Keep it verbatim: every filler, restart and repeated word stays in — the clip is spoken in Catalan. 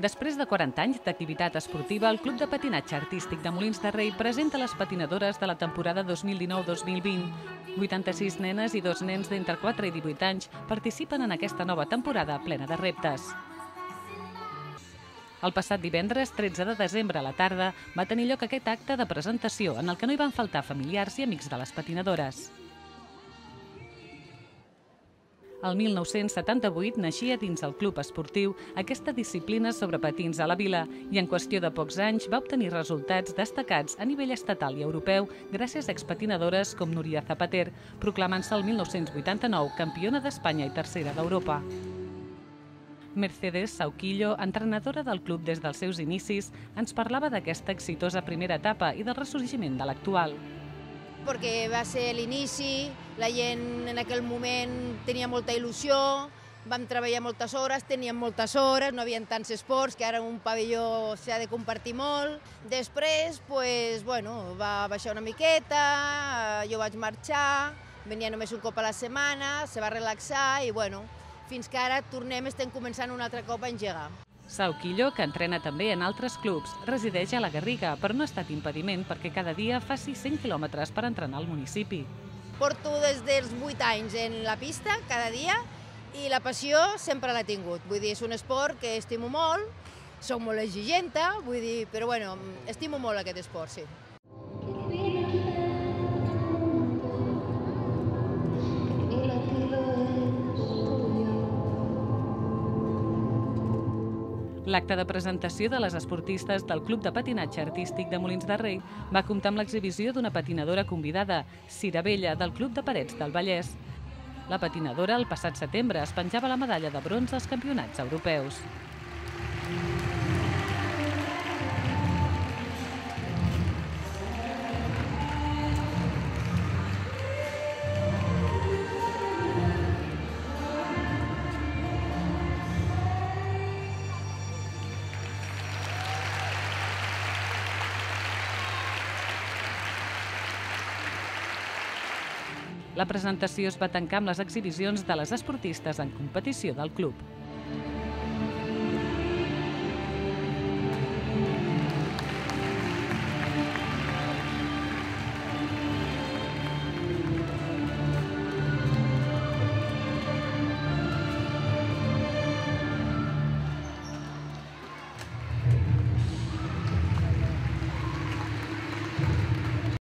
Després de quaranta anys d'activitat esportiva, el Club de Patinatge Artístic de Molins de Rei presenta les patinadores de la temporada dos mil dinou dos mil vint. vuitanta-sis nenes i dos nens d'entre quatre i divuit anys participen en aquesta nova temporada plena de reptes. El passat divendres, tretze de desembre a la tarda, va tenir lloc aquest acte de presentació en el que no hi van faltar familiars i amics de les patinadores. El mil nou-cents setanta-vuit naixia dins el club esportiu aquesta disciplina sobre patins a la vila i en qüestió de pocs anys va obtenir resultats destacats a nivell estatal i europeu gràcies a expatinadores com Núria Zapater, proclamant-se el mil nou-cents vuitanta-nou campiona d'Espanya i tercera d'Europa. Mercedes Sauquillo, entrenadora del club des dels seus inicis, ens parlava d'aquesta exitosa primera etapa i del ressorgiment de l'actual. Perquè va ser l'inici, la gent en aquell moment tenia molta il·lusió, vam treballar moltes hores, teníem moltes hores, no havia tants esports, que ara un pavelló s'ha de compartir molt. Després, pues, bueno, va baixar una miqueta, jo vaig marxar, venia només un cop a la setmana, se va relaxar i, bueno, fins que ara tornem, estem començant un altre cop a engegar. Sauquillo, que entrena també en altres clubs, resideix a la Garriga, però no ha estat impediment perquè cada dia faci cent quilòmetres per entrenar al municipi. Porto des dels vuit anys en la pista, cada dia, i la passió sempre l'he tingut. Vull dir, és un esport que estimo molt, soc molt exigenta, vull dir, però bueno, estimo molt aquest esport, sí. L'acte de presentació de les esportistes del Club de Patinatge Artístic de Molins de Rei va comptar amb l'exhibició d'una patinadora convidada, Cira Vella, del Club de Parets del Vallès. La patinadora, el passat setembre, es penjava la medalla de bronze als campionats europeus. La presentació es va tancar amb les exhibicions de les esportistes en competició del club.